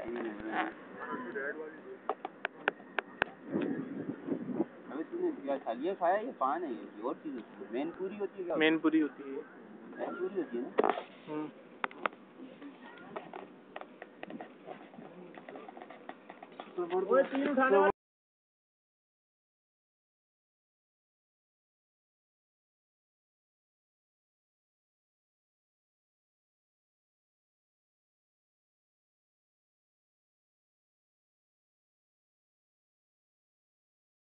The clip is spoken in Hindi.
अभी तूने ये खाया ये पान है ये और चीज होती है मेन पूरी होती है क्या मेन पूरी होती है मेन पूरी होती है ना